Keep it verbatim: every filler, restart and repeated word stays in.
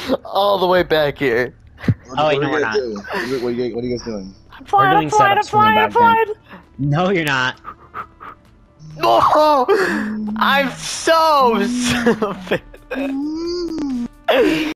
All the way back here. Oh, wait, what no, are we're you not. guys doing? What, are you, what are you guys doing? I'm flying, doing I'm flying, I'm setups from the flying, I'm back flying! No, you're not. No! I'm so stupid!